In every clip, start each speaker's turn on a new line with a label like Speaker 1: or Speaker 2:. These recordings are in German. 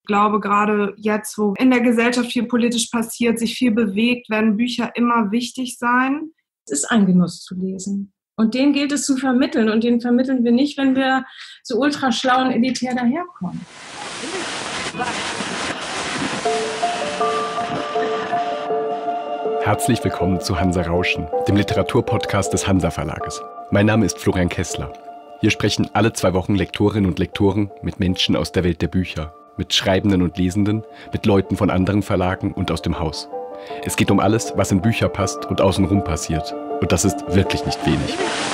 Speaker 1: glaube, gerade jetzt, wo in der Gesellschaft viel politisch passiert, sich viel bewegt, werden Bücher immer wichtig sein.
Speaker 2: Es ist ein Genuss zu lesen. Und den gilt es zu vermitteln. Und den vermitteln wir nicht, wenn wir so ultra schlau und elitär daherkommen.
Speaker 3: Herzlich willkommen zu Hansa Rauschen, dem Literaturpodcast des Hansa Verlages. Mein Name ist Florian Kessler. Hier sprechen alle 2 Wochen Lektorinnen und Lektoren mit Menschen aus der Welt der Bücher, mit Schreibenden und Lesenden, mit Leuten von anderen Verlagen und aus dem Haus. Es geht um alles, was in Bücher passt und außenrum passiert. Und das ist wirklich nicht wenig.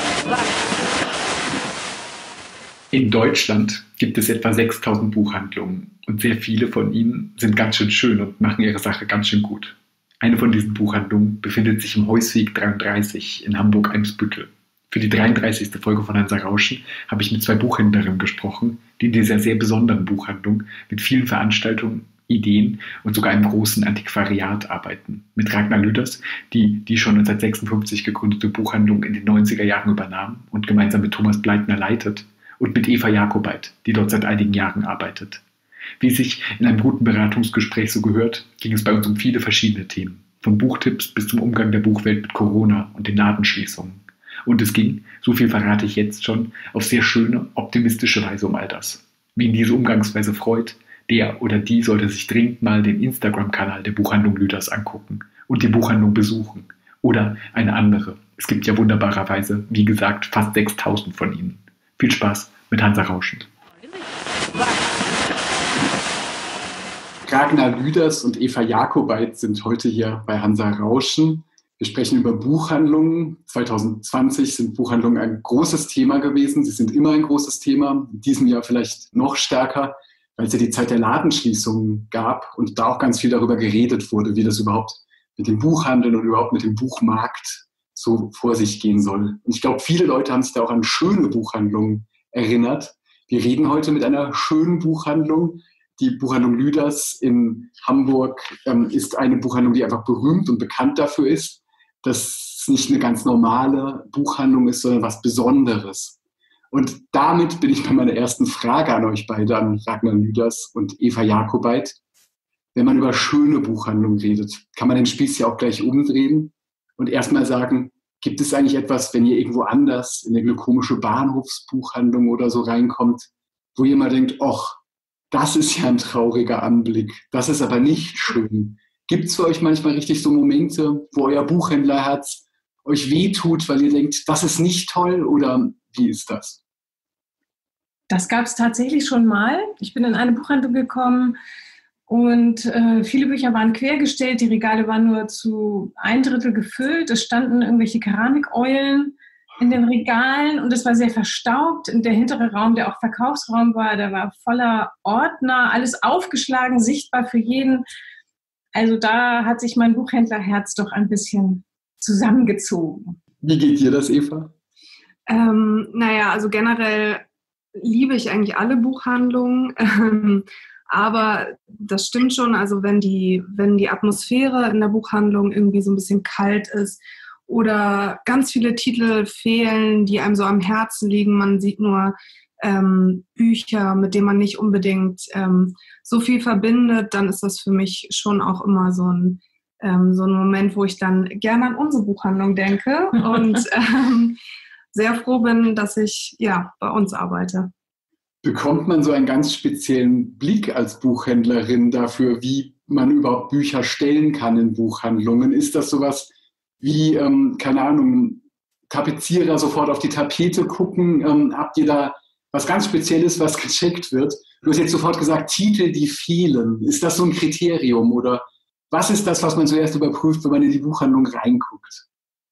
Speaker 4: In Deutschland gibt es etwa 6.000 Buchhandlungen und sehr viele von ihnen sind ganz schön schön und machen ihre Sache ganz schön gut. Eine von diesen Buchhandlungen befindet sich im Heusweg 33 in Hamburg-Eimsbüttel. Für die 33. Folge von Hansa Rauschen habe ich mit 2 Buchhändlerinnen gesprochen, die in dieser sehr besonderen Buchhandlung mit vielen Veranstaltungen, Ideen und sogar einem großen Antiquariat arbeiten. Mit Ragnar Lüders, die schon 1956 gegründete Buchhandlung in den 90er Jahren übernahm und gemeinsam mit Thomas Bleitner leitet, und mit Eva Jakobait, die dort seit einigen Jahren arbeitet. Wie es sich in einem guten Beratungsgespräch so gehört, ging es bei uns um viele verschiedene Themen. Von Buchtipps bis zum Umgang der Buchwelt mit Corona und den Ladenschließungen. Und es ging, so viel verrate ich jetzt schon, auf sehr schöne, optimistische Weise um all das. Wen diese Umgangsweise freut, der oder die sollte sich dringend mal den Instagram-Kanal der Buchhandlung Lüders angucken und die Buchhandlung besuchen. Oder eine andere. Es gibt ja wunderbarerweise, wie gesagt, fast 6.000 von ihnen. Viel Spaß mit Hansa Rauschen.
Speaker 5: Ragnar Lüders und Eva Jakobait sind heute hier bei Hansa Rauschen. Wir sprechen über Buchhandlungen. 2020 sind Buchhandlungen ein großes Thema gewesen. Sie sind immer ein großes Thema. In diesem Jahr vielleicht noch stärker, weil es ja die Zeit der Ladenschließungen gab und da auch ganz viel darüber geredet wurde, wie das überhaupt mit dem Buchhandel und überhaupt mit dem Buchmarkt so vor sich gehen soll. Und ich glaube, viele Leute haben sich da auch an schöne Buchhandlungen erinnert. Wir reden heute mit einer schönen Buchhandlung. Die Buchhandlung Lüders in Hamburg ist eine Buchhandlung, die einfach berühmt und bekannt dafür ist, dass es nicht eine ganz normale Buchhandlung ist, sondern was Besonderes. Und damit bin ich bei meiner ersten Frage an euch beide, an Ragnar Lüders und Eva Jakobait. Wenn man über schöne Buchhandlungen redet, kann man den Spieß ja auch gleich umdrehen und erstmal sagen, gibt es eigentlich etwas, wenn ihr irgendwo anders in irgendeine komische Bahnhofsbuchhandlung oder so reinkommt, wo ihr mal denkt, ach, das ist ja ein trauriger Anblick, das ist aber nicht schön. Gibt es für euch manchmal richtig so Momente, wo euer Buchhändlerherz euch wehtut, weil ihr denkt, das ist nicht toll, oder wie ist das?
Speaker 2: Das gab es tatsächlich schon mal. Ich bin in eine Buchhandlung gekommen und viele Bücher waren quergestellt, die Regale waren nur zu 1/3 gefüllt. Es standen irgendwelche Keramikeulen in den Regalen und es war sehr verstaubt. Und der hintere Raum, der auch Verkaufsraum war, der war voller Ordner, alles aufgeschlagen, sichtbar für jeden. Also da hat sich mein Buchhändlerherz doch ein bisschen zusammengezogen.
Speaker 5: Wie geht dir das, Eva?
Speaker 1: Also generell liebe ich eigentlich alle Buchhandlungen. Aber das stimmt schon, also wenn die Atmosphäre in der Buchhandlung irgendwie so ein bisschen kalt ist oder ganz viele Titel fehlen, die einem so am Herzen liegen, man sieht nur Bücher, mit denen man nicht unbedingt so viel verbindet, dann ist das für mich schon auch immer so ein Moment, wo ich dann gerne an unsere Buchhandlung denke und sehr froh bin, dass ich bei uns arbeite.
Speaker 5: Bekommt man so einen ganz speziellen Blick als Buchhändlerin dafür, wie man überhaupt Bücher stellen kann in Buchhandlungen? Ist das sowas wie, Tapezierer sofort auf die Tapete gucken? Habt ihr da was ganz Spezielles, was gecheckt wird? Du hast jetzt sofort gesagt, Titel, die fehlen. Ist das so ein Kriterium? Oder was ist das, was man zuerst überprüft, wenn man in die Buchhandlung reinguckt?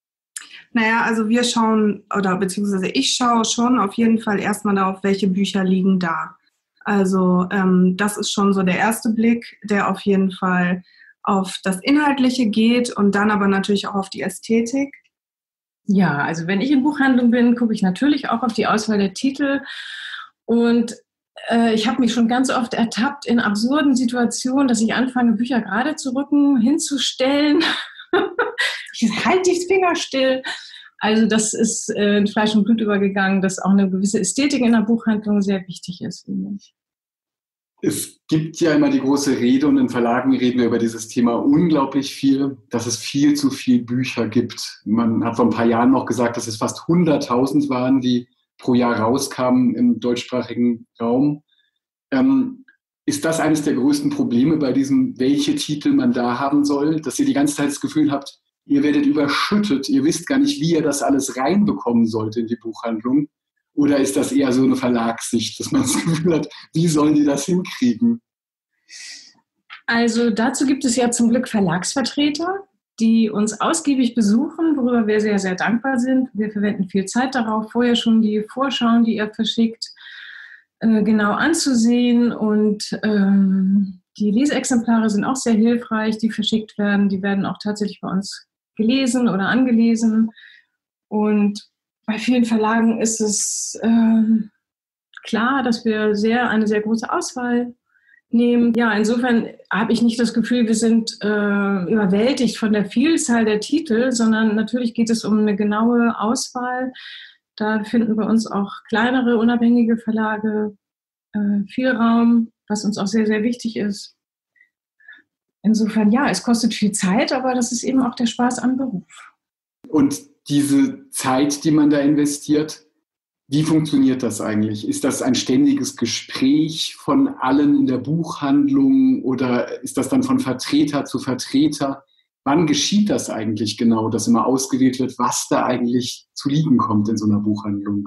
Speaker 1: Also wir schauen, beziehungsweise ich schaue schon auf jeden Fall erstmal darauf, welche Bücher liegen da. Also das ist schon so der erste Blick, der auf jeden Fall auf das Inhaltliche geht und dann aber natürlich auch auf die Ästhetik.
Speaker 2: Ja, also wenn ich in Buchhandlung bin, gucke ich natürlich auch auf die Auswahl der Titel und ich habe mich schon ganz oft ertappt in absurden Situationen, dass ich anfange, Bücher gerade zu rücken, hinzustellen. Ich halte die Finger still. Also das ist in Fleisch und Blut übergegangen, dass auch eine gewisse Ästhetik in der Buchhandlung sehr wichtig ist, finde ich.
Speaker 5: Es gibt ja immer die große Rede und in Verlagen reden wir über dieses Thema unglaublich viel, dass es viel zu viel Bücher gibt. Man hat vor ein paar Jahren noch gesagt, dass es fast 100.000 waren, die pro Jahr rauskamen im deutschsprachigen Raum. Ist das eines der größten Probleme bei diesem, welche Titel man da haben soll, dass ihr die ganze Zeit das Gefühl habt, ihr werdet überschüttet, ihr wisst gar nicht, wie ihr das alles reinbekommen sollt in die Buchhandlung? Oder ist das eher so eine Verlagssicht, dass man das Gefühl hat, wie sollen die das hinkriegen?
Speaker 2: Also dazu gibt es ja zum Glück Verlagsvertreter, die uns ausgiebig besuchen, worüber wir sehr, sehr dankbar sind. Wir verwenden viel Zeit darauf, vorher schon die Vorschauen, die ihr verschickt, genau anzusehen. Und die Leseexemplare sind auch sehr hilfreich, die verschickt werden. Die werden auch tatsächlich bei uns gelesen oder angelesen. Und bei vielen Verlagen ist es klar, dass wir eine sehr große Auswahl nehmen. Ja, insofern habe ich nicht das Gefühl, wir sind überwältigt von der Vielzahl der Titel, sondern natürlich geht es um eine genaue Auswahl. Da finden bei uns auch kleinere, unabhängige Verlage viel Raum, was uns auch sehr, sehr wichtig ist. Insofern, ja, es kostet viel Zeit, aber das ist eben auch der Spaß am Beruf.
Speaker 5: Und diese Zeit, die man da investiert, wie funktioniert das eigentlich? Ist das ein ständiges Gespräch von allen in der Buchhandlung oder ist das dann von Vertreter zu Vertreter? Wann geschieht das eigentlich genau, dass immer ausgewählt wird, was da eigentlich zu liegen kommt in so einer Buchhandlung?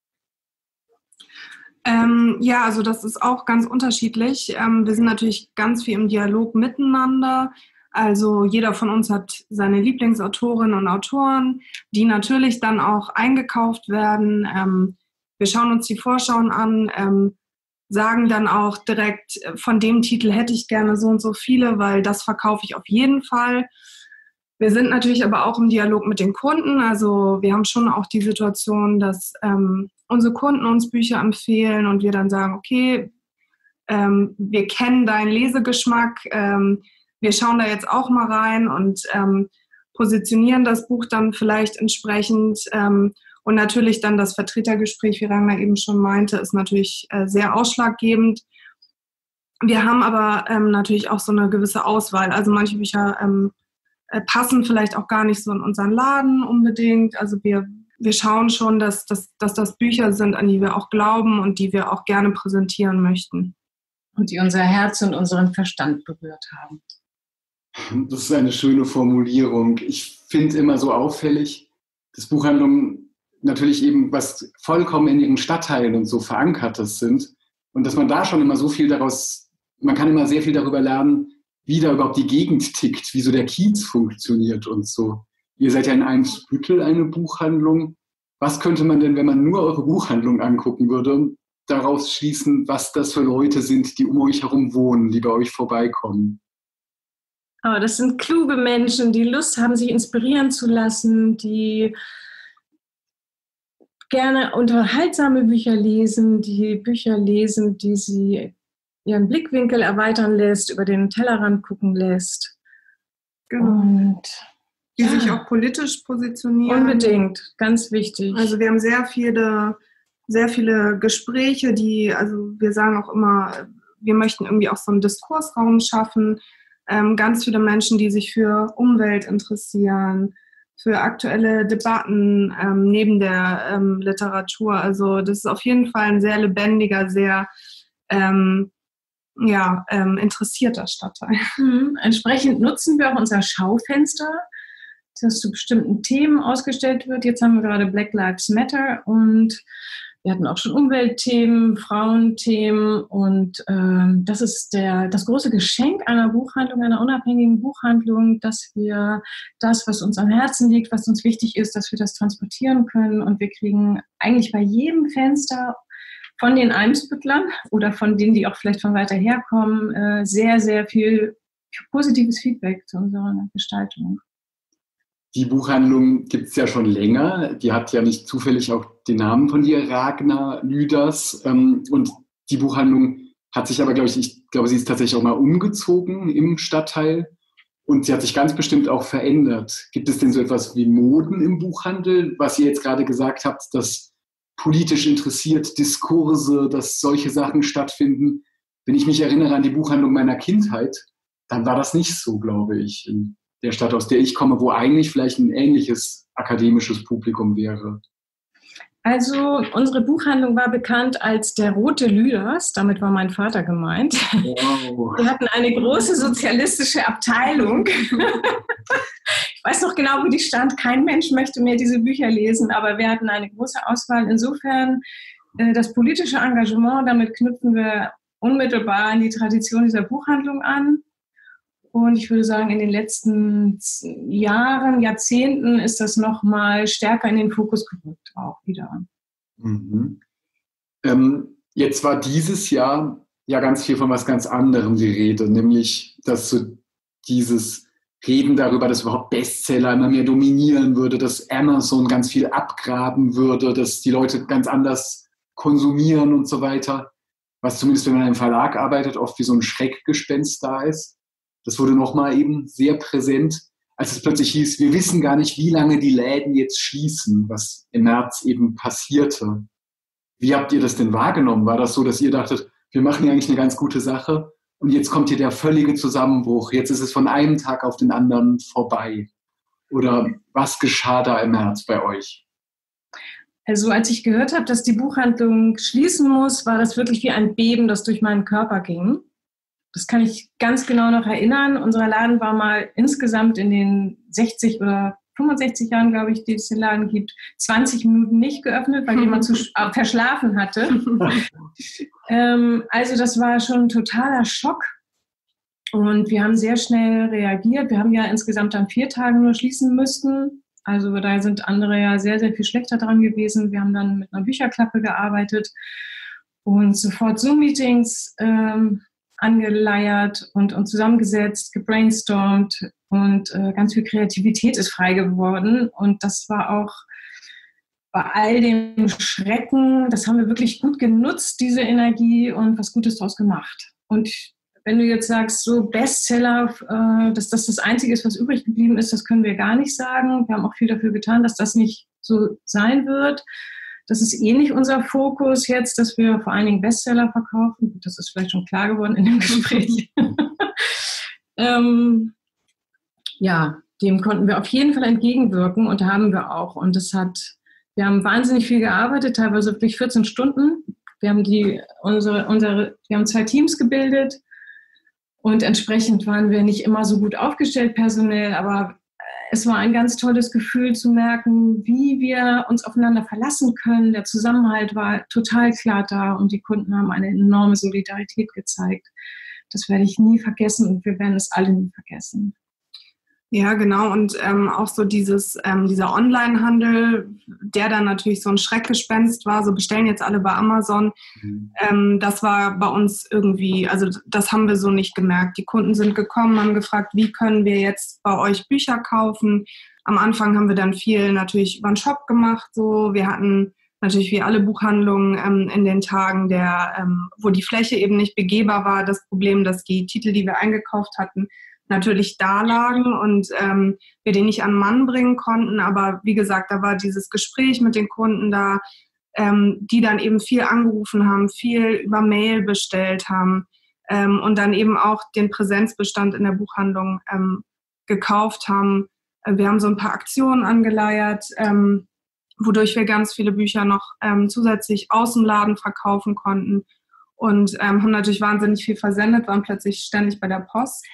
Speaker 1: Ja, also das ist auch ganz unterschiedlich. Wir sind natürlich ganz viel im Dialog miteinander. Also jeder von uns hat seine Lieblingsautorinnen und Autoren, die natürlich dann auch eingekauft werden. Wir schauen uns die Vorschauen an, sagen dann auch direkt, von dem Titel hätte ich gerne so und so viele, weil das verkaufe ich auf jeden Fall. Wir sind natürlich aber auch im Dialog mit den Kunden. Also wir haben schon auch die Situation, dass unsere Kunden uns Bücher empfehlen und wir dann sagen, okay, wir kennen deinen Lesegeschmack, wir schauen da jetzt auch mal rein und positionieren das Buch dann vielleicht entsprechend. Und natürlich dann das Vertretergespräch, wie Ragnar eben schon meinte, ist natürlich sehr ausschlaggebend. Wir haben aber natürlich auch so eine gewisse Auswahl. Also manche Bücher passen vielleicht auch gar nicht so in unseren Laden unbedingt. Also wir schauen schon, dass das Bücher sind, an die wir auch glauben und die wir auch gerne präsentieren möchten.
Speaker 2: Und die unser Herz und unseren Verstand berührt haben.
Speaker 5: Das ist eine schöne Formulierung. Ich finde immer so auffällig, dass Buchhandlungen natürlich eben was vollkommen in ihren Stadtteilen und so Verankertes sind und dass man da schon immer so viel daraus, man kann immer sehr viel darüber lernen, wie da überhaupt die Gegend tickt, wie so der Kiez funktioniert und so. Ihr seid ja in Eimsbüttel eine Buchhandlung. Was könnte man denn, wenn man nur eure Buchhandlung angucken würde, daraus schließen, was das für Leute sind, die um euch herum wohnen, die bei euch vorbeikommen?
Speaker 2: Oh, das sind kluge Menschen, die Lust haben, sich inspirieren zu lassen, die gerne unterhaltsame Bücher lesen, die Bücher lesen, die sie ihren Blickwinkel erweitern lässt, über den Tellerrand gucken lässt.
Speaker 1: Genau. Und die sich auch politisch positionieren.
Speaker 2: Unbedingt, ganz wichtig.
Speaker 1: Also wir haben sehr viele Gespräche, also wir sagen auch immer, wir möchten irgendwie auch so einen Diskursraum schaffen. Ganz viele Menschen, die sich für Umwelt interessieren, für aktuelle Debatten neben der Literatur. Also das ist auf jeden Fall ein sehr lebendiger, sehr interessierter Stadtteil.
Speaker 2: Entsprechend nutzen wir auch unser Schaufenster, das zu bestimmten Themen ausgestellt wird. Jetzt haben wir gerade Black Lives Matter und wir hatten auch schon Umweltthemen, Frauenthemen und das ist das große Geschenk einer Buchhandlung, einer unabhängigen Buchhandlung, dass wir das, was uns am Herzen liegt, was uns wichtig ist, dass wir das transportieren können und wir kriegen eigentlich bei jedem Fenster von den Eimsbüttlern oder von denen, die auch vielleicht von weiter herkommen, sehr, sehr viel positives Feedback zu unserer Gestaltung.
Speaker 5: Die Buchhandlung gibt es ja schon länger. Die hat ja nicht zufällig auch den Namen von dir, Ragnar Lüders. Und die Buchhandlung hat sich aber, ich glaube, sie ist tatsächlich auch mal umgezogen im Stadtteil. Und sie hat sich ganz bestimmt auch verändert. Gibt es denn so etwas wie Moden im Buchhandel, was ihr jetzt gerade gesagt habt, dass politisch interessiert Diskurse, dass solche Sachen stattfinden? Wenn ich mich erinnere an die Buchhandlung meiner Kindheit, dann war das nicht so, glaube ich, in der Stadt, aus der ich komme, wo eigentlich vielleicht ein ähnliches akademisches Publikum wäre.
Speaker 2: Also unsere Buchhandlung war bekannt als der Rote Lüders, damit war mein Vater gemeint. Wow. Wir hatten eine große sozialistische Abteilung. Ich weiß noch genau, wo die stand. Kein Mensch möchte mehr diese Bücher lesen, aber wir hatten eine große Auswahl. Insofern das politische Engagement, damit knüpfen wir unmittelbar an die Tradition dieser Buchhandlung an. Und ich würde sagen, in den letzten Jahren, Jahrzehnten ist das nochmal stärker in den Fokus gerückt auch wieder.
Speaker 5: Mhm. Jetzt war dieses Jahr ja ganz viel von was ganz anderem die Rede, nämlich, dass so dieses Reden darüber, dass überhaupt Bestseller immer mehr dominieren würde, dass Amazon ganz viel abgraben würde, dass die Leute ganz anders konsumieren und so weiter, was zumindest, wenn man in einem Verlag arbeitet, oft wie so ein Schreckgespenst da ist. Das wurde nochmal eben sehr präsent, als es plötzlich hieß, wir wissen gar nicht, wie lange die Läden jetzt schließen, was im März eben passierte. Wie habt ihr das denn wahrgenommen? War das so, dass ihr dachtet, wir machen ja eigentlich eine ganz gute Sache und jetzt kommt hier der völlige Zusammenbruch, jetzt ist es von einem Tag auf den anderen vorbei? Oder was geschah da im März bei euch?
Speaker 2: Also als ich gehört habe, dass die Buchhandlung schließen muss, war das wirklich wie ein Beben, das durch meinen Körper ging. Das kann ich ganz genau noch erinnern. Unser Laden war mal insgesamt in den 60 oder 65 Jahren, glaube ich, die es den Laden gibt, 20 Minuten nicht geöffnet, weil jemand verschlafen hatte. Also das war schon ein totaler Schock. Und wir haben sehr schnell reagiert. Wir haben ja insgesamt an 4 Tagen nur schließen müssen. Also da sind andere ja sehr, sehr viel schlechter dran gewesen. Wir haben dann mit einer Bücherklappe gearbeitet und sofort Zoom-Meetings angeleiert und zusammengesetzt, gebrainstormt und ganz viel Kreativität ist frei geworden. Und das war auch bei all dem Schrecken, das haben wir wirklich gut genutzt, diese Energie, und was Gutes daraus gemacht. Und wenn du jetzt sagst, so Bestseller, dass das Einzige ist, was übrig geblieben ist, das können wir gar nicht sagen. Wir haben auch viel dafür getan, dass das nicht so sein wird. Das ist eh nicht unser Fokus jetzt, dass wir vor allen Dingen Bestseller verkaufen. Das ist vielleicht schon klar geworden in dem Gespräch. Ja, dem konnten wir auf jeden Fall entgegenwirken und haben wir auch. Und wir haben wahnsinnig viel gearbeitet, teilweise wirklich 14 Stunden. Wir haben wir haben 2 Teams gebildet und entsprechend waren wir nicht immer so gut aufgestellt personell, aber es war ein ganz tolles Gefühl zu merken, wie wir uns aufeinander verlassen können. Der Zusammenhalt war total klar da und die Kunden haben eine enorme Solidarität gezeigt. Das werde ich nie vergessen und wir werden es alle nie vergessen.
Speaker 1: Ja, genau. Und auch so dieser Online-Handel, der dann natürlich so ein Schreckgespenst war, so bestellen jetzt alle bei Amazon. Das war bei uns irgendwie, also das haben wir so nicht gemerkt. Die Kunden sind gekommen, haben gefragt, wie können wir jetzt bei euch Bücher kaufen? Am Anfang haben wir dann viel natürlich über den Shop gemacht. So, wir hatten natürlich wie alle Buchhandlungen in den Tagen, wo die Fläche eben nicht begehbar war, das Problem, dass die Titel, die wir eingekauft hatten, natürlich da lagen und wir den nicht an den Mann bringen konnten. Aber wie gesagt, da war dieses Gespräch mit den Kunden da, die dann eben viel angerufen haben, viel über Mail bestellt haben und dann eben auch den Präsenzbestand in der Buchhandlung gekauft haben. Wir haben so ein paar Aktionen angeleiert, wodurch wir ganz viele Bücher noch zusätzlich aus dem Laden verkaufen konnten. Und haben natürlich wahnsinnig viel versendet, waren plötzlich ständig bei der Post.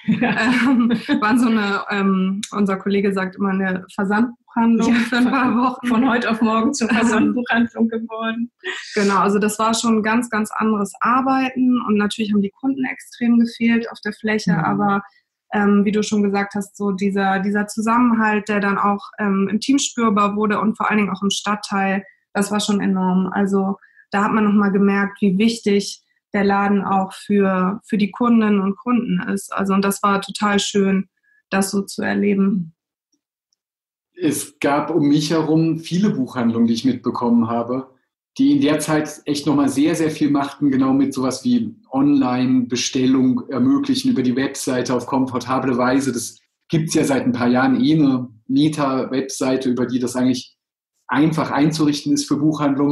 Speaker 1: Waren so unser Kollege sagt immer, eine Versandbuchhandlung für ein paar Wochen.
Speaker 2: Von heute auf morgen zur Versandbuchhandlung geworden.
Speaker 1: Genau, also das war schon ein ganz, ganz anderes Arbeiten. Und natürlich haben die Kunden extrem gefehlt auf der Fläche. Aber wie du schon gesagt hast, so dieser Zusammenhalt, der dann auch im Team spürbar wurde und vor allen Dingen auch im Stadtteil, das war schon enorm. Also da hat man nochmal gemerkt, wie wichtig der Laden auch für die Kundinnen und Kunden ist. Also, und das war total schön, das so zu erleben.
Speaker 5: Es gab um mich herum viele Buchhandlungen, die ich mitbekommen habe, die in der Zeit echt nochmal sehr, sehr viel machten, genau mit sowas wie Online-Bestellung ermöglichen über die Webseite auf komfortable Weise. Das gibt es ja seit ein paar Jahren eine Meta-Webseite, über die das eigentlich einfach einzurichten ist für Buchhandlungen.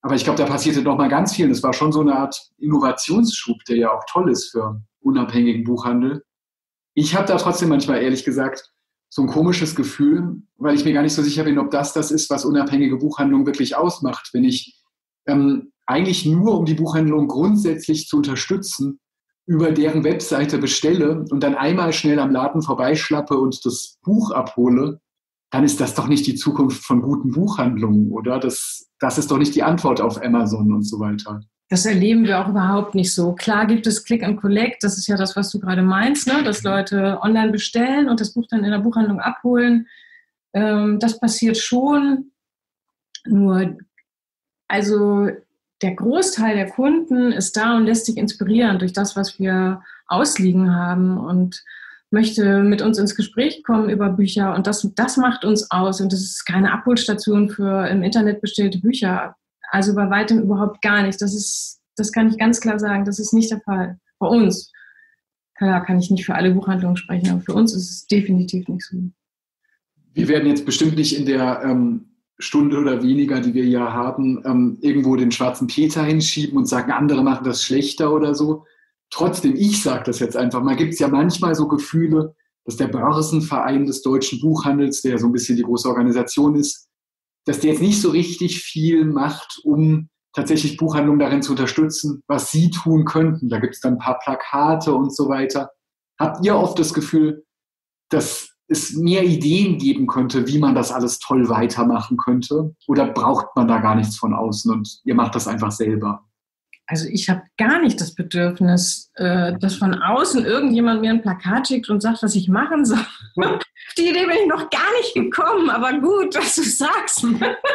Speaker 5: Aber ich glaube, da passierte noch mal ganz viel. Das war schon so eine Art Innovationsschub, der ja auch toll ist für unabhängigen Buchhandel. Ich habe da trotzdem manchmal, ehrlich gesagt, so ein komisches Gefühl, weil ich mir gar nicht so sicher bin, ob das ist, was unabhängige Buchhandlungen wirklich ausmacht. Wenn ich eigentlich nur, um die Buchhandlung grundsätzlich zu unterstützen, über deren Webseite bestelle und dann einmal schnell am Laden vorbeischlappe und das Buch abhole, dann ist das doch nicht die Zukunft von guten Buchhandlungen, oder? Das ist doch nicht die Antwort auf Amazon und so weiter.
Speaker 2: Das erleben wir auch überhaupt nicht so. Klar gibt es Click and Collect, das ist ja das, was du gerade meinst, ne? Dass Leute online bestellen und das Buch dann in der Buchhandlung abholen. Das passiert schon. Nur, also der Großteil der Kunden ist da und lässt sich inspirieren durch das, was wir ausliegen haben und möchte mit uns ins Gespräch kommen über Bücher. Und das macht uns aus. Und das ist keine Abholstation für im Internet bestellte Bücher. Also bei weitem überhaupt gar nicht. Das kann ich ganz klar sagen. Das ist nicht der Fall. Bei uns. Klar kann ich nicht für alle Buchhandlungen sprechen, aber für uns ist es definitiv nicht so.
Speaker 5: Wir werden jetzt bestimmt nicht in der Stunde oder weniger, die wir hier haben, irgendwo den schwarzen Peter hinschieben und sagen, andere machen das schlechter oder so. Trotzdem, ich sage das jetzt einfach mal, gibt es ja manchmal so Gefühle, dass der Börsenverein des deutschen Buchhandels, der so ein bisschen die große Organisation ist, dass der jetzt nicht so richtig viel macht, um tatsächlich Buchhandlungen darin zu unterstützen, was sie tun könnten. Da gibt es dann ein paar Plakate und so weiter. Habt ihr oft das Gefühl, dass es mehr Ideen geben könnte, wie man das alles toll weitermachen könnte? Oder braucht man da gar nichts von außen und ihr macht das einfach selber?
Speaker 2: Also ich habe gar nicht das Bedürfnis, dass von außen irgendjemand mir ein Plakat schickt und sagt, was ich machen soll. Auf die Idee bin ich noch gar nicht gekommen, aber gut, dass du sagst.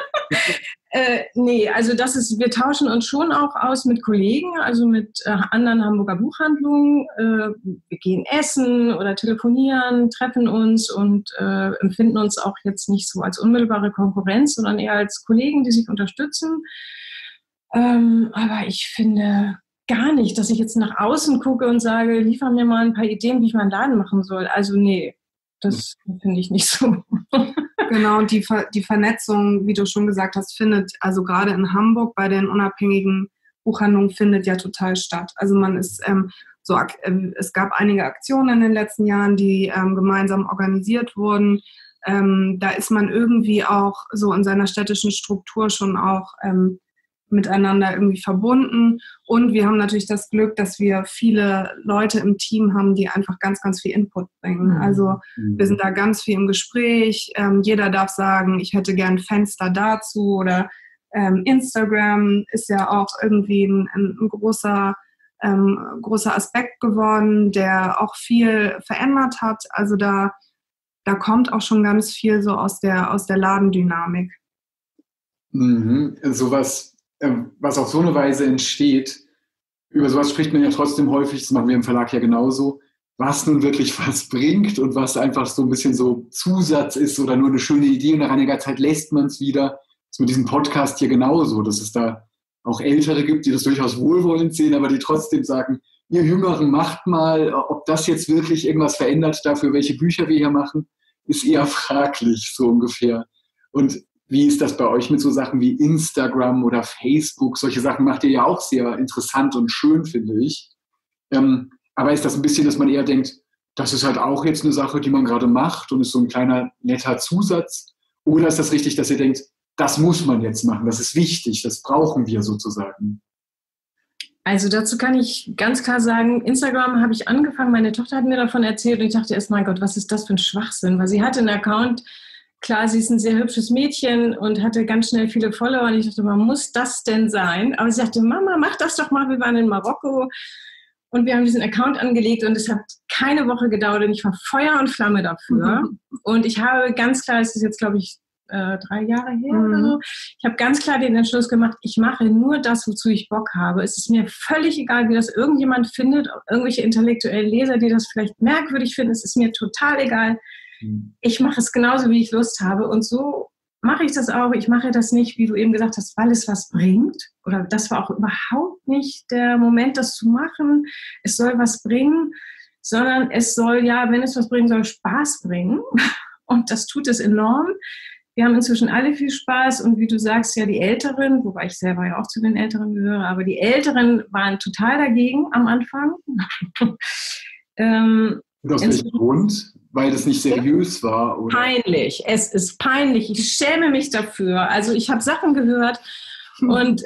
Speaker 2: Nee, also wir tauschen uns schon auch aus mit Kollegen, also mit anderen Hamburger Buchhandlungen. Wir gehen essen oder telefonieren, treffen uns und empfinden uns auch jetzt nicht so als unmittelbare Konkurrenz, sondern eher als Kollegen, die sich unterstützen. Aber ich finde gar nicht, dass ich jetzt nach außen gucke und sage, liefer mir mal ein paar Ideen, wie ich meinen Laden machen soll. Also nee, das finde ich nicht so.
Speaker 1: Genau, die Vernetzung, wie du schon gesagt hast, findet, also gerade in Hamburg bei den unabhängigen Buchhandlungen findet ja total statt. Also man ist es gab einige Aktionen in den letzten Jahren, die gemeinsam organisiert wurden. Da ist man irgendwie auch so in seiner städtischen Struktur schon auch miteinander irgendwie verbunden. Und wir haben natürlich das Glück, dass wir viele Leute im Team haben, die einfach ganz, ganz viel Input bringen. Also wir sind da ganz viel im Gespräch. Jeder darf sagen, ich hätte gern ein Fenster dazu oder Instagram ist ja auch irgendwie ein großer Aspekt geworden, der auch viel verändert hat. Also da kommt auch schon ganz viel so aus der Ladendynamik.
Speaker 5: Sowas, was auf so eine Weise entsteht, über sowas spricht man ja trotzdem häufig, das machen wir im Verlag ja genauso, was nun wirklich was bringt und was einfach so ein bisschen so Zusatz ist oder nur eine schöne Idee und nach einiger Zeit lässt man es wieder. Das ist mit diesem Podcast hier genauso, dass es da auch Ältere gibt, die das durchaus wohlwollend sehen, aber die trotzdem sagen, ihr Jüngeren macht mal, ob das jetzt wirklich irgendwas verändert dafür, welche Bücher wir hier machen, ist eher fraglich, so ungefähr. Und wie ist das bei euch mit so Sachen wie Instagram oder Facebook? Solche Sachen macht ihr ja auch sehr interessant und schön, finde ich. Aber ist das ein bisschen, dass man eher denkt, das ist halt auch jetzt eine Sache, die man gerade macht und ist so ein kleiner, netter Zusatz? Oder ist das richtig, dass ihr denkt, das muss man jetzt machen, das ist wichtig, das brauchen wir sozusagen?
Speaker 2: Also dazu kann ich ganz klar sagen, Instagram habe ich angefangen, meine Tochter hat mir davon erzählt und ich dachte erst, mein Gott, was ist das für ein Schwachsinn? Weil sie hatte einen Account. Klar, sie ist ein sehr hübsches Mädchen und hatte ganz schnell viele Follower. Und ich dachte, muss das denn sein? Aber sie sagte, Mama, mach das doch mal. Wir waren in Marokko und wir haben diesen Account angelegt und es hat keine Woche gedauert und ich war Feuer und Flamme dafür. Und ich habe ganz klar, es ist jetzt, glaube ich, 3 Jahre her oder so, ich habe ganz klar den Entschluss gemacht, ich mache nur das, wozu ich Bock habe. Es ist mir völlig egal, wie das irgendjemand findet, irgendwelche intellektuellen Leser, die das vielleicht merkwürdig finden. Es ist mir total egal. Ich mache es genauso, wie ich Lust habe. Und so mache ich das auch. Ich mache das nicht, wie du eben gesagt hast, weil es was bringt. Oder das war auch überhaupt nicht der Moment, das zu machen. Es soll was bringen, sondern es soll, ja, wenn es was bringen soll, Spaß bringen. Und das tut es enorm. Wir haben inzwischen alle viel Spaß und wie du sagst, ja die Älteren, wobei ich selber ja auch zu den Älteren gehöre, aber die Älteren waren total dagegen am Anfang.
Speaker 5: Und aus welchem Grund? Weil das nicht seriös war? Oder?
Speaker 2: Peinlich. Es ist peinlich. Ich schäme mich dafür. Also ich habe Sachen gehört und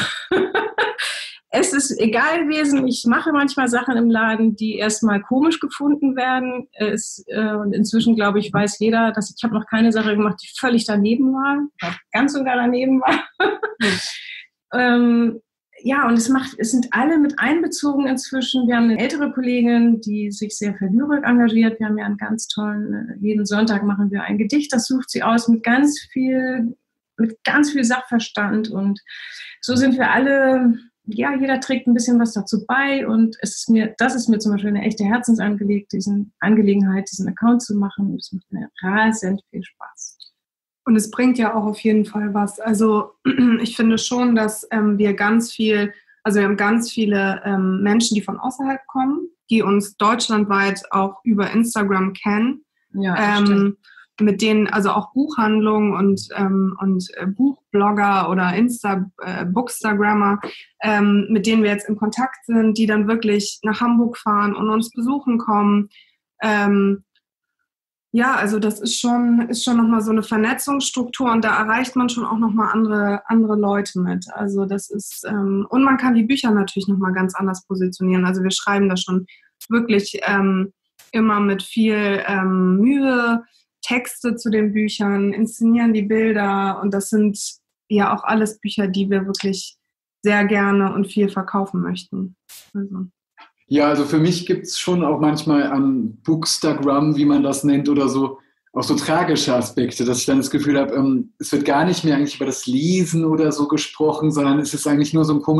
Speaker 2: es ist egal gewesen. Ich mache manchmal Sachen im Laden, die erstmal komisch gefunden werden. Und inzwischen, glaube ich, weiß jeder, dass ich habe noch keine Sache gemacht, die völlig daneben war. Ganz sogar daneben war. Ja, und es sind alle mit einbezogen inzwischen. Wir haben eine ältere Kollegin, die sich sehr für Lyrik engagiert. Wir haben ja einen ganz tollen, jeden Sonntag machen wir ein Gedicht, das sucht sie aus mit ganz viel Sachverstand. Und so sind wir alle, ja, jeder trägt ein bisschen was dazu bei. Und das ist mir zum Beispiel eine echte Herzensangelegenheit, diesen Account zu machen. Und es macht mir rasend viel Spaß.
Speaker 1: Und es bringt ja auch auf jeden Fall was. Also ich finde schon, dass wir haben ganz viele Menschen, die von außerhalb kommen, die uns deutschlandweit auch über Instagram kennen.
Speaker 2: Ja,
Speaker 1: mit denen, also auch Buchhandlungen und Buchblogger oder Bookstagrammer, mit denen wir jetzt in Kontakt sind, die dann wirklich nach Hamburg fahren und uns besuchen kommen. Ja, also das ist schon nochmal so eine Vernetzungsstruktur und da erreicht man schon auch nochmal andere Leute mit. Also das ist, und man kann die Bücher natürlich nochmal ganz anders positionieren. Also wir schreiben da schon wirklich immer mit viel Mühe Texte zu den Büchern, inszenieren die Bilder und das sind ja auch alles Bücher, die wir wirklich sehr gerne und viel verkaufen möchten. Also.
Speaker 5: Ja, also für mich gibt es schon auch manchmal an Bookstagram, wie man das nennt oder so, auch so tragische Aspekte, dass ich dann das Gefühl habe, es wird gar nicht mehr eigentlich über das Lesen oder so gesprochen, sondern es ist eigentlich nur so ein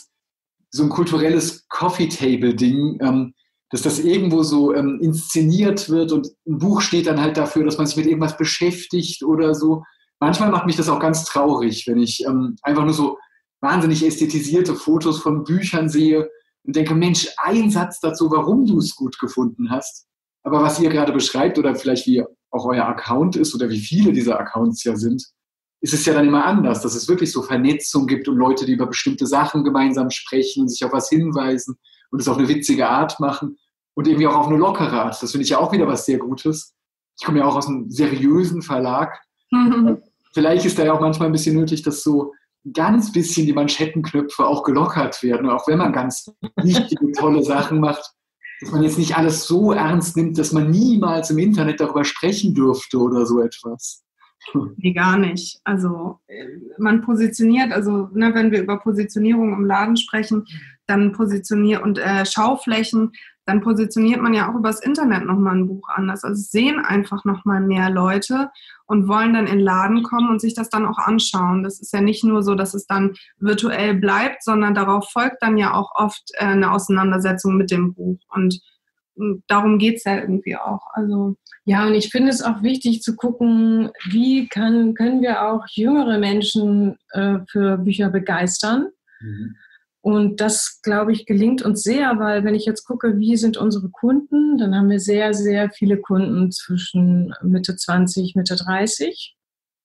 Speaker 5: kulturelles Coffee-Table-Ding, dass das irgendwo so inszeniert wird und ein Buch steht dann halt dafür, dass man sich mit irgendwas beschäftigt oder so. Manchmal macht mich das auch ganz traurig, wenn ich einfach nur so wahnsinnig ästhetisierte Fotos von Büchern sehe und denke, Mensch, ein Satz dazu, warum du es gut gefunden hast. Aber was ihr gerade beschreibt oder vielleicht wie auch euer Account ist oder wie viele dieser Accounts ja sind, ist es ja dann immer anders, dass es wirklich so Vernetzung gibt und Leute, die über bestimmte Sachen gemeinsam sprechen und sich auf was hinweisen und es auf eine witzige Art machen und irgendwie auch auf eine lockere Art. Das finde ich ja auch wieder was sehr Gutes. Ich komme ja auch aus einem seriösen Verlag. Vielleicht ist da ja auch manchmal ein bisschen nötig, dass so ein ganz bisschen die Manschettenknöpfe auch gelockert werden. Und auch wenn man ganz wichtige, tolle Sachen macht, dass man jetzt nicht alles so ernst nimmt, dass man niemals im Internet darüber sprechen dürfte oder so etwas.
Speaker 1: Nee, gar nicht. Also man positioniert, wenn wir über Positionierung im Laden sprechen, dann Schauflächen, dann positioniert man ja auch übers Internet nochmal ein Buch anders. Also es sehen einfach nochmal mehr Leute und wollen dann in den Laden kommen und sich das dann auch anschauen. Das ist ja nicht nur so, dass es dann virtuell bleibt, sondern darauf folgt dann ja auch oft eine Auseinandersetzung mit dem Buch. Und darum geht es ja irgendwie auch. Also
Speaker 2: ja, und ich finde es auch wichtig zu gucken, wie können wir auch jüngere Menschen für Bücher begeistern. Mhm. Und das, glaube ich, gelingt uns sehr, weil wenn ich jetzt gucke, wie sind unsere Kunden, dann haben wir sehr, sehr viele Kunden zwischen Mitte 20, Mitte 30.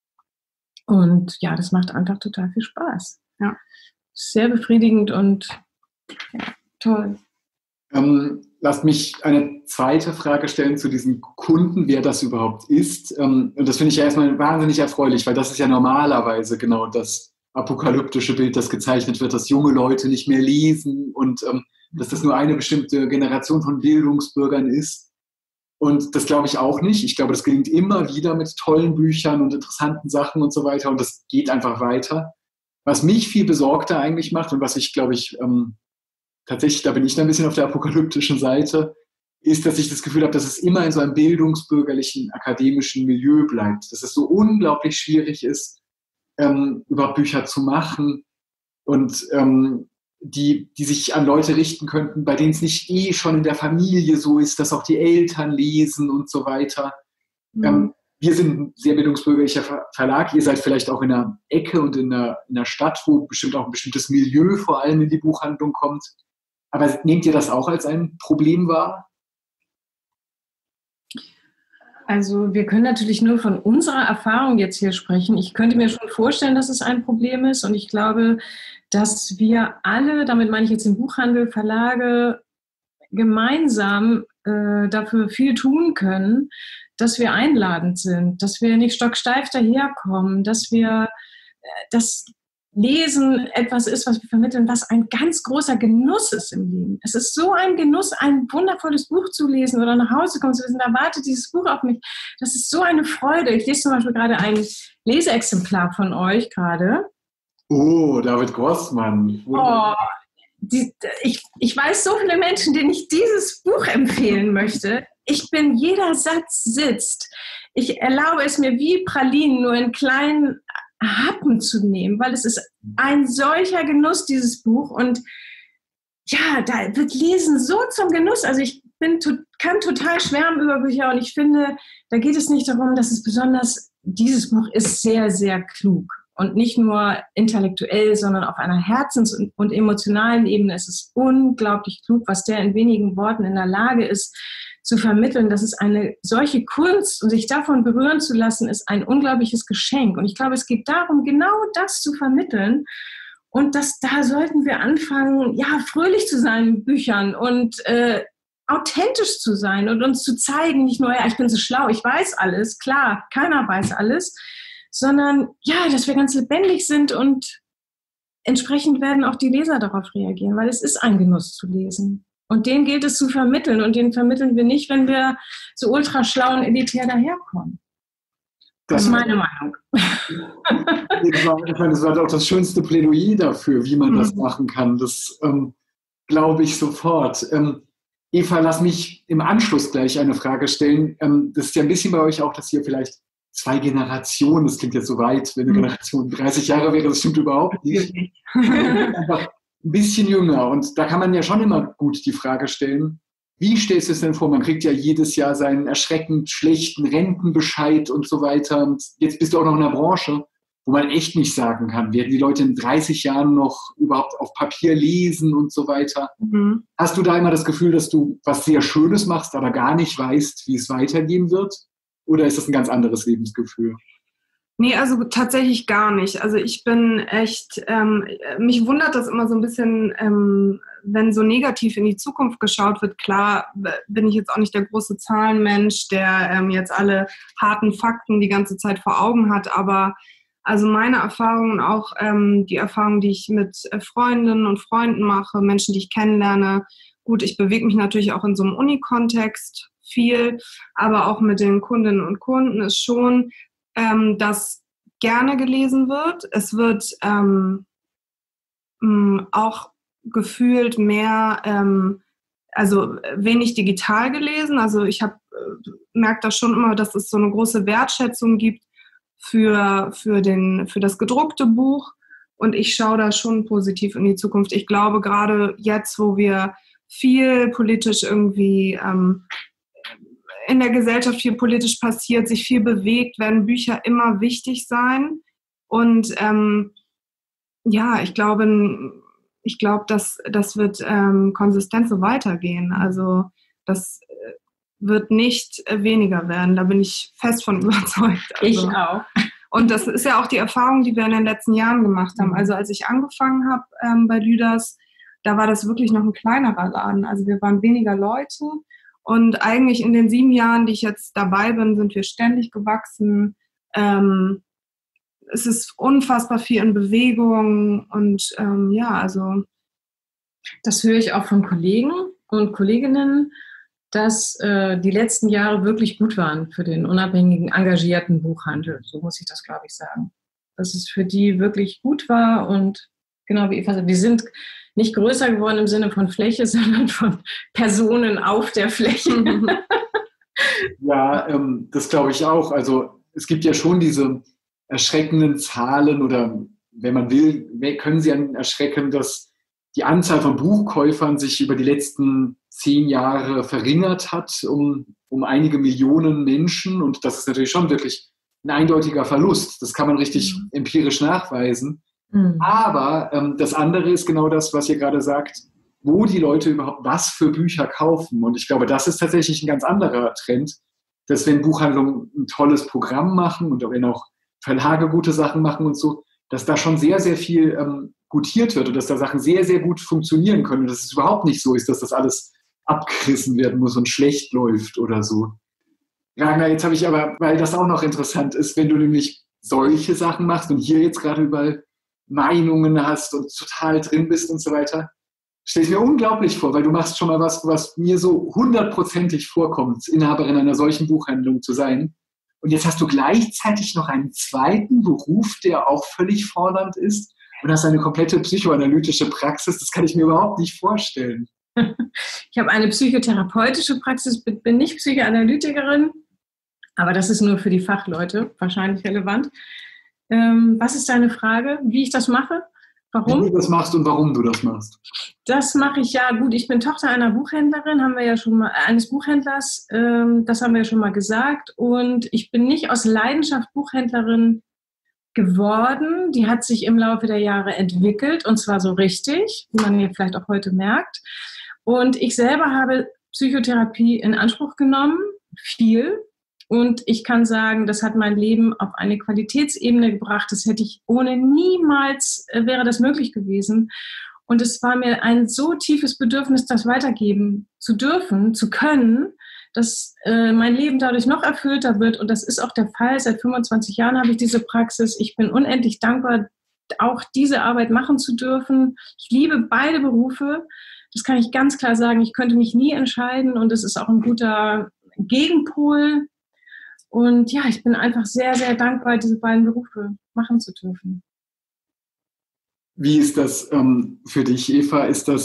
Speaker 2: Und ja, das macht einfach total viel Spaß. Ja, sehr befriedigend und ja, toll.
Speaker 5: Lasst mich eine zweite Frage stellen zu diesen Kunden, wer das überhaupt ist. Und das finde ich ja erstmal wahnsinnig erfreulich, weil das ist ja normalerweise genau das apokalyptische Bild, das gezeichnet wird, dass junge Leute nicht mehr lesen und dass das nur eine bestimmte Generation von Bildungsbürgern ist. Und das glaube ich auch nicht. Ich glaube, das gelingt immer wieder mit tollen Büchern und interessanten Sachen und so weiter. Und das geht einfach weiter. Was mich viel besorgter eigentlich macht und was ich, glaube ich, tatsächlich, da bin ich dann ein bisschen auf der apokalyptischen Seite, ist, dass ich das Gefühl habe, dass es immer in so einem bildungsbürgerlichen, akademischen Milieu bleibt. Dass es so unglaublich schwierig ist, überhaupt Bücher zu machen und die sich an Leute richten könnten, bei denen es nicht schon in der Familie so ist, dass auch die Eltern lesen und so weiter. Mhm. Wir sind ein sehr bildungsbürgerlicher Verlag. Ihr seid vielleicht auch in einer Ecke und in einer Stadt, wo bestimmt auch ein bestimmtes Milieu vor allem in die Buchhandlung kommt. Aber nehmt ihr das auch als ein Problem wahr?
Speaker 2: Also wir können natürlich nur von unserer Erfahrung jetzt hier sprechen. Ich könnte mir schon vorstellen, dass es ein Problem ist und ich glaube, dass wir alle, damit meine ich jetzt den Buchhandel, Verlage, gemeinsam dafür viel tun können, dass wir einladend sind, dass wir nicht stocksteif daherkommen, dass wir das Lesen etwas ist, was wir vermitteln, was ein ganz großer Genuss ist im Leben. Es ist so ein Genuss, ein wundervolles Buch zu lesen oder nach Hause kommen zu wissen, da wartet dieses Buch auf mich. Das ist so eine Freude. Ich lese zum Beispiel gerade ein Leseexemplar von euch gerade.
Speaker 5: Oh, David Grossmann.
Speaker 2: Oh, ich weiß so viele Menschen, denen ich dieses Buch empfehlen möchte. Jeder Satz sitzt. Ich erlaube es mir wie Pralinen nur in kleinen Happen zu nehmen, weil es ist ein solcher Genuss, dieses Buch. Und ja, da wird Lesen so zum Genuss. Also ich kann total schwärmen über Bücher und ich finde, da geht es nicht darum, dass es besonders, dieses Buch ist sehr, sehr klug. Und nicht nur intellektuell, sondern auf einer Herzens- und emotionalen Ebene ist es unglaublich klug, was der in wenigen Worten in der Lage ist, zu vermitteln. Das ist eine solche Kunst und sich davon berühren zu lassen, ist ein unglaubliches Geschenk. Und ich glaube, es geht darum, genau das zu vermitteln. Und da sollten wir anfangen, ja, fröhlich zu sein mit Büchern und authentisch zu sein und uns zu zeigen, nicht nur, ja, ich bin so schlau, ich weiß alles, klar, keiner weiß alles, sondern ja, dass wir ganz lebendig sind und entsprechend werden auch die Leser darauf reagieren, weil es ist ein Genuss zu lesen. Und den gilt es zu vermitteln und den vermitteln wir nicht, wenn wir so ultra schlau und elitär daherkommen. Das ist meine Meinung.
Speaker 5: Das war doch das schönste Plädoyer dafür, wie man das machen kann. Das glaube ich sofort. Eva, lass mich im Anschluss gleich eine Frage stellen. Das ist ja ein bisschen bei euch auch, dass ihr vielleicht 2 Generationen, das klingt jetzt so weit, wenn eine Generation 30 Jahre wäre, das stimmt überhaupt nicht. Einfach ein bisschen jünger. Und da kann man ja schon immer gut die Frage stellen, wie stellst du es denn vor? Man kriegt ja jedes Jahr seinen erschreckend schlechten Rentenbescheid und so weiter. Und jetzt bist du auch noch in einer Branche, wo man echt nicht sagen kann, werden die Leute in 30 Jahren noch überhaupt auf Papier lesen und so weiter. Mhm. Hast du da immer das Gefühl, dass du was sehr Schönes machst, aber gar nicht weißt, wie es weitergehen wird? Oder ist das ein ganz anderes Lebensgefühl?
Speaker 1: Nee, also tatsächlich gar nicht. Also ich bin echt, mich wundert das immer so ein bisschen, wenn so negativ in die Zukunft geschaut wird. Klar bin ich jetzt auch nicht der große Zahlenmensch, der jetzt alle harten Fakten die ganze Zeit vor Augen hat, aber also meine Erfahrungen, auch die Erfahrungen, die ich mit Freundinnen und Freunden mache, Menschen, die ich kennenlerne. Gut, ich bewege mich natürlich auch in so einem Uni-Kontext viel, aber auch mit den Kundinnen und Kunden ist schon, dass gerne gelesen wird. Es wird auch gefühlt mehr, also wenig digital gelesen. Also ich merke das schon immer, dass es so eine große Wertschätzung gibt für das gedruckte Buch. Und ich schaue da schon positiv in die Zukunft. Ich glaube, gerade jetzt, wo wir viel politisch irgendwie in der Gesellschaft viel politisch passiert, sich viel bewegt, werden Bücher immer wichtig sein. Und ja, ich glaube, das wird konsistent so weitergehen. Also das wird nicht weniger werden. Da bin ich fest von überzeugt. Also,
Speaker 2: ich auch.
Speaker 1: Und das ist ja auch die Erfahrung, die wir in den letzten Jahren gemacht haben. Also als ich angefangen habe bei Lüders, da war das wirklich noch ein kleinerer Laden. Also wir waren weniger Leute. Und eigentlich in den 7 Jahren, die ich jetzt dabei bin, sind wir ständig gewachsen. Es ist unfassbar viel in Bewegung und ja, also.
Speaker 2: Das höre ich auch von Kollegen und Kolleginnen, dass die letzten Jahre wirklich gut waren für den unabhängigen, engagierten Buchhandel. So muss ich das, glaube ich, sagen. Dass es für die wirklich gut war und genau wie Eva sagt, wir sind nicht größer geworden im Sinne von Fläche, sondern von Personen auf der Fläche.
Speaker 5: Ja, das glaube ich auch. Also es gibt ja schon diese erschreckenden Zahlen oder wenn man will, können sie einen erschrecken, dass die Anzahl von Buchkäufern sich über die letzten 10 Jahre verringert hat um einige Millionen Menschen. Und das ist natürlich schon wirklich ein eindeutiger Verlust. Das kann man richtig empirisch nachweisen. Aber das andere ist genau das, was ihr gerade sagt, wo die Leute überhaupt was für Bücher kaufen. Und ich glaube, das ist tatsächlich ein ganz anderer Trend, dass wenn Buchhandlungen ein tolles Programm machen und wenn auch Verlage gute Sachen machen und so, dass da schon sehr, sehr viel gutiert wird und dass da Sachen sehr, sehr gut funktionieren können und dass es überhaupt nicht so ist, dass das alles abgerissen werden muss und schlecht läuft oder so. Ragnar, jetzt habe ich aber, weil das auch noch interessant ist, wenn du nämlich solche Sachen machst und hier jetzt gerade überall Meinungen hast und total drin bist und so weiter, stelle ich mir unglaublich vor, weil du machst schon mal was mir so 100%ig vorkommt, Inhaberin einer solchen Buchhandlung zu sein. Und jetzt hast du gleichzeitig noch einen zweiten Beruf, der auch völlig fordernd ist und hast eine komplette psychoanalytische Praxis. Das kann ich mir überhaupt nicht vorstellen.
Speaker 2: Ich habe eine psychotherapeutische Praxis, bin nicht Psychoanalytikerin, aber das ist nur für die Fachleute wahrscheinlich relevant. Was ist deine Frage, wie ich das mache? Warum?
Speaker 5: Wie du das machst und warum du das machst.
Speaker 2: Das mache ich ja gut. Ich bin Tochter einer Buchhändlerin, haben wir ja schon mal, eines Buchhändlers, das haben wir ja schon mal gesagt. Und ich bin nicht aus Leidenschaft Buchhändlerin geworden. Die hat sich im Laufe der Jahre entwickelt und zwar so richtig, wie man ja vielleicht auch heute merkt. Und ich selber habe Psychotherapie in Anspruch genommen, viel. Und ich kann sagen, das hat mein Leben auf eine Qualitätsebene gebracht. Das hätte ich niemals wäre das möglich gewesen. Und es war mir ein so tiefes Bedürfnis, das weitergeben zu dürfen, zu können, dass mein Leben dadurch noch erfüllter wird. Und das ist auch der Fall. Seit 25 Jahren habe ich diese Praxis. Ich bin unendlich dankbar, auch diese Arbeit machen zu dürfen. Ich liebe beide Berufe. Das kann ich ganz klar sagen. Ich könnte mich nie entscheiden. Und es ist auch ein guter Gegenpol. Und ja, ich bin einfach sehr, sehr dankbar, diese beiden Berufe machen zu dürfen.
Speaker 5: Wie ist das für dich, Eva?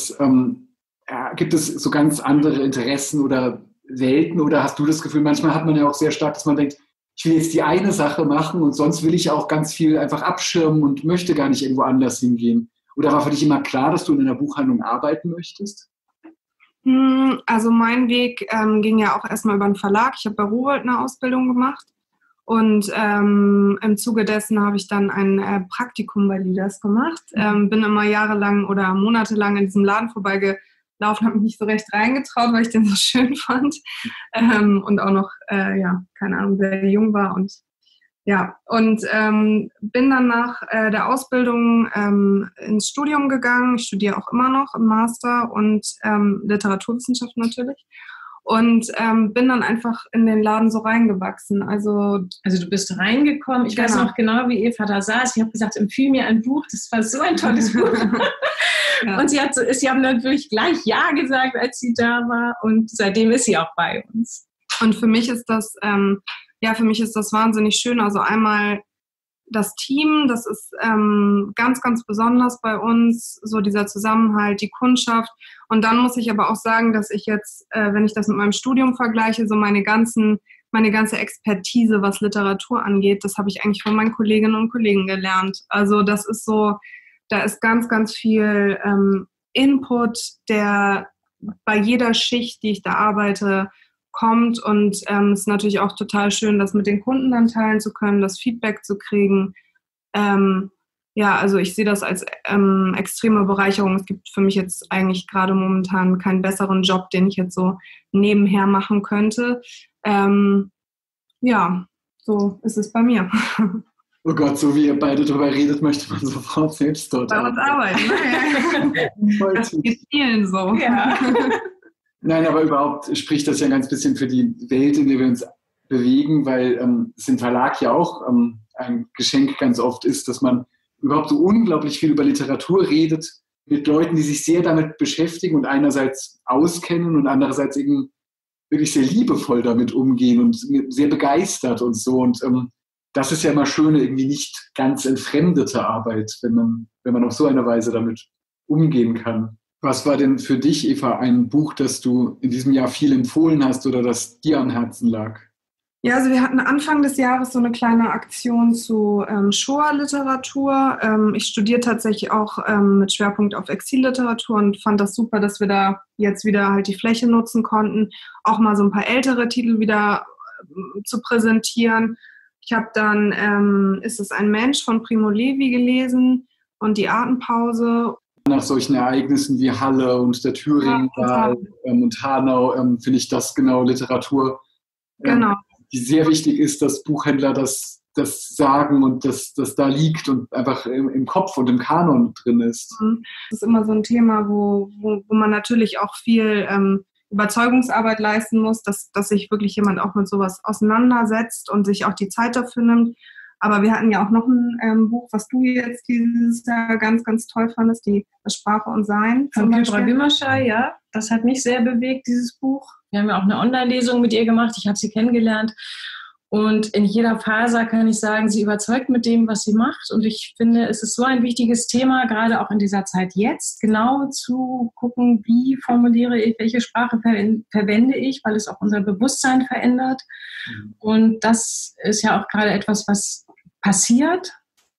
Speaker 5: Gibt es so ganz andere Interessen oder Welten? Oder hast du das Gefühl, manchmal hat man ja auch sehr stark, dass man denkt, ich will jetzt die eine Sache machen und sonst will ich auch ganz viel einfach abschirmen und möchte gar nicht irgendwo anders hingehen. Oder war für dich immer klar, dass du in einer Buchhandlung arbeiten möchtest?
Speaker 1: Also mein Weg ging ja auch erstmal über einen Verlag. Ich habe bei Rowohlt eine Ausbildung gemacht und im Zuge dessen habe ich dann ein Praktikum bei Leaders gemacht. Bin immer jahrelang oder monatelang in diesem Laden vorbeigelaufen, habe mich nicht so recht reingetraut, weil ich den so schön fand und auch noch, keine Ahnung, sehr jung war und bin dann nach der Ausbildung ins Studium gegangen. Ich studiere auch immer noch im Master und Literaturwissenschaft natürlich. Und bin dann einfach in den Laden so reingewachsen. Also
Speaker 2: du bist reingekommen. Ich weiß noch genau, wie Eva da saß. Ich habe gesagt, empfiehl mir ein Buch. Das war so ein tolles Buch. Ja. Und sie haben natürlich gleich Ja gesagt, als sie da war. Und seitdem ist sie auch bei uns.
Speaker 1: Und für mich ist das wahnsinnig schön. Also einmal das Team, das ist ganz, ganz besonders bei uns, so dieser Zusammenhalt, die Kundschaft. Und dann muss ich aber auch sagen, dass ich jetzt, wenn ich das mit meinem Studium vergleiche, so meine ganze Expertise, was Literatur angeht, das habe ich eigentlich von meinen Kolleginnen und Kollegen gelernt. Also das ist so, da ist ganz, ganz viel Input, der bei jeder Schicht, die ich da arbeite, kommt und es ist natürlich auch total schön, das mit den Kunden dann teilen zu können, das Feedback zu kriegen. Also ich sehe das als extreme Bereicherung. Es gibt für mich jetzt eigentlich gerade momentan keinen besseren Job, den ich jetzt so nebenher machen könnte. So ist es bei mir.
Speaker 5: Oh Gott, so wie ihr beide drüber redet, möchte man sofort selbst dort
Speaker 1: bei uns arbeiten. Das geht vielen so.
Speaker 2: Ja.
Speaker 5: Nein, aber überhaupt spricht das ja ein ganz bisschen für die Welt, in der wir uns bewegen, weil es im Verlag ja auch ein Geschenk ganz oft ist, dass man überhaupt so unglaublich viel über Literatur redet mit Leuten, die sich sehr damit beschäftigen und einerseits auskennen und andererseits eben wirklich sehr liebevoll damit umgehen und sehr begeistert und so. Und das ist ja immer schöne, irgendwie nicht ganz entfremdete Arbeit, wenn man auf so eine Weise damit umgehen kann. Was war denn für dich, Eva, ein Buch, das du in diesem Jahr viel empfohlen hast oder das dir am Herzen lag?
Speaker 1: Ja, also wir hatten Anfang des Jahres so eine kleine Aktion zu Shoah-Literatur. Ich studiere tatsächlich auch mit Schwerpunkt auf Exilliteratur und fand das super, dass wir da jetzt wieder halt die Fläche nutzen konnten, auch mal so ein paar ältere Titel wieder zu präsentieren. Ich habe dann Ist es ein Mensch von Primo Levi gelesen und Die Atempause.
Speaker 5: Nach solchen Ereignissen wie Halle und der Thüringen und Hanau finde ich das genau Literatur.
Speaker 1: Genau.
Speaker 5: die sehr wichtig ist, dass Buchhändler das sagen und das da liegt und einfach im Kopf und im Kanon drin ist.
Speaker 1: Das ist immer so ein Thema, wo man natürlich auch viel Überzeugungsarbeit leisten muss, dass sich wirklich jemand auch mit sowas auseinandersetzt und sich auch die Zeit dafür nimmt. Aber wir hatten ja auch noch ein Buch, was du jetzt dieses Jahr ganz, ganz toll fandest, das Sprache und Sein.
Speaker 2: Von Petra Wimmerschei, ja. Das hat mich sehr bewegt, dieses Buch. Wir haben ja auch eine Online-Lesung mit ihr gemacht. Ich habe sie kennengelernt. Und in jeder Faser kann ich sagen, sie überzeugt mit dem, was sie macht. Und ich finde, es ist so ein wichtiges Thema, gerade auch in dieser Zeit jetzt, genau zu gucken, wie formuliere ich, welche Sprache verwende ich, weil es auch unser Bewusstsein verändert. Und das ist ja auch gerade etwas, was passiert.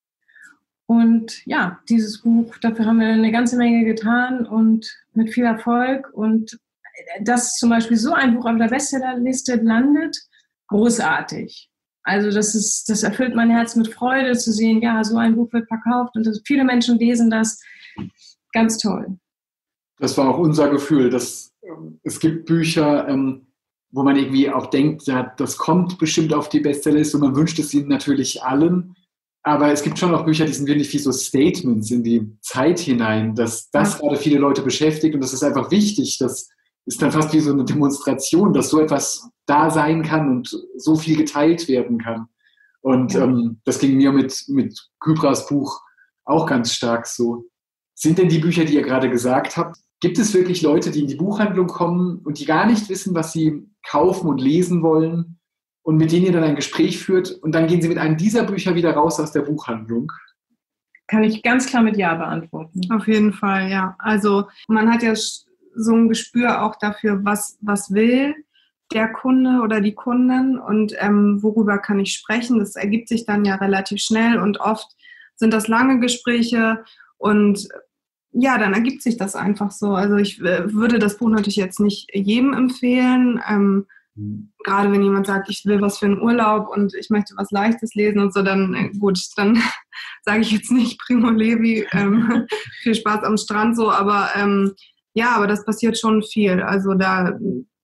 Speaker 2: Und ja, dieses Buch, dafür haben wir eine ganze Menge getan und mit viel Erfolg. Und dass zum Beispiel so ein Buch auf der Bestsellerliste landet, großartig. Also das erfüllt mein Herz mit Freude zu sehen, ja, so ein Buch wird verkauft und viele Menschen lesen das. Ganz toll.
Speaker 5: Das war auch unser Gefühl, dass es gibt Bücher, wo man irgendwie auch denkt, ja, das kommt bestimmt auf die Bestsellerliste und man wünscht es ihnen natürlich allen. Aber es gibt schon auch Bücher, die sind wirklich wie so Statements in die Zeit hinein, dass das gerade viele Leute beschäftigt und das ist einfach wichtig. Das ist dann fast wie so eine Demonstration, dass so etwas da sein kann und so viel geteilt werden kann. Und das ging mir mit Kybras Buch auch ganz stark so. Sind denn die Bücher, die ihr gerade gesagt habt, gibt es wirklich Leute, die in die Buchhandlung kommen und die gar nicht wissen, was sie kaufen und lesen wollen und mit denen ihr dann ein Gespräch führt und dann gehen sie mit einem dieser Bücher wieder raus aus der Buchhandlung?
Speaker 2: Kann ich ganz klar mit Ja beantworten.
Speaker 1: Auf jeden Fall, ja. Also man hat ja so ein Gespür auch dafür, was will der Kunde oder die Kundin und worüber kann ich sprechen. Das ergibt sich dann ja relativ schnell und oft sind das lange Gespräche und ja, dann ergibt sich das einfach so. Also ich würde das Buch natürlich jetzt nicht jedem empfehlen, gerade wenn jemand sagt, ich will was für einen Urlaub und ich möchte was Leichtes lesen und so, dann gut, dann sage ich jetzt nicht Primo Levi, viel Spaß am Strand so, aber ja, aber das passiert schon viel. Also da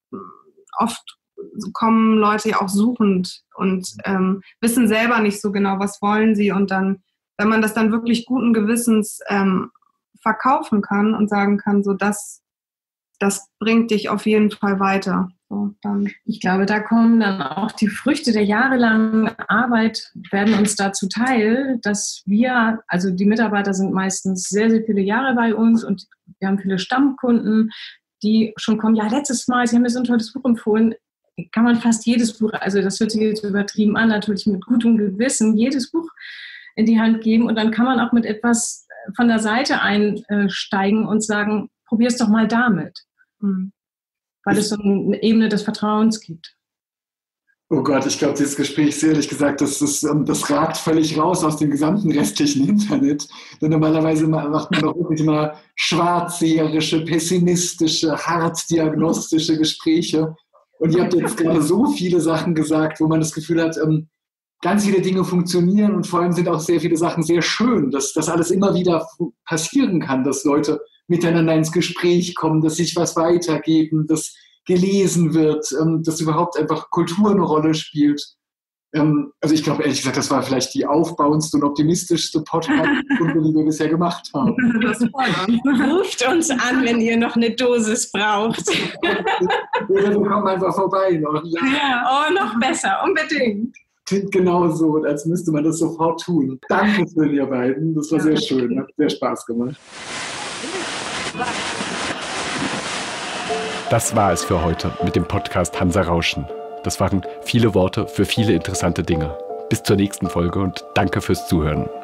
Speaker 1: oft kommen Leute ja auch suchend und wissen selber nicht so genau, was wollen sie. Und dann, wenn man das dann wirklich guten Gewissens verkaufen kann und sagen kann, so das bringt dich auf jeden Fall weiter. So, dann.
Speaker 2: Ich glaube, da kommen dann auch die Früchte der jahrelangen Arbeit, werden uns dazu teil, dass wir, also die Mitarbeiter sind meistens sehr, sehr viele Jahre bei uns und wir haben viele Stammkunden, die schon kommen, ja, letztes Mal, Sie haben mir so ein tolles Buch empfohlen, kann man fast jedes Buch, also das hört sich jetzt übertrieben an, natürlich mit gutem Gewissen, jedes Buch in die Hand geben und dann kann man auch mit etwas von der Seite einsteigen und sagen, probier es doch mal damit. Weil es so eine Ebene des Vertrauens gibt.
Speaker 5: Oh Gott, ich glaube, dieses Gespräch, ehrlich gesagt, das ragt völlig raus aus dem gesamten restlichen Internet. Denn normalerweise macht man doch wirklich immer schwarzseherische, pessimistische, hart diagnostische Gespräche. Und ihr habt jetzt gerade so viele Sachen gesagt, wo man das Gefühl hat, ganz viele Dinge funktionieren und vor allem sind auch sehr viele Sachen sehr schön, dass das alles immer wieder passieren kann, dass Leute miteinander ins Gespräch kommen, dass sich was weitergeben, dass gelesen wird, dass überhaupt einfach Kultur eine Rolle spielt. Also ich glaube, ehrlich gesagt, das war vielleicht die aufbauendste und optimistischste Podcast-Runde, die wir bisher gemacht haben.
Speaker 2: Ruft uns an, wenn ihr noch eine Dosis braucht.
Speaker 5: Oder wir kommen einfach vorbei noch.
Speaker 2: Ja, oh, noch besser, unbedingt.
Speaker 5: Klingt genau so, als müsste man das sofort tun. Danke für ihr beiden, das war sehr schön, hat sehr Spaß gemacht.
Speaker 3: Das war es für heute mit dem Podcast Hansa Rauschen. Das waren viele Worte für viele interessante Dinge. Bis zur nächsten Folge und danke fürs Zuhören.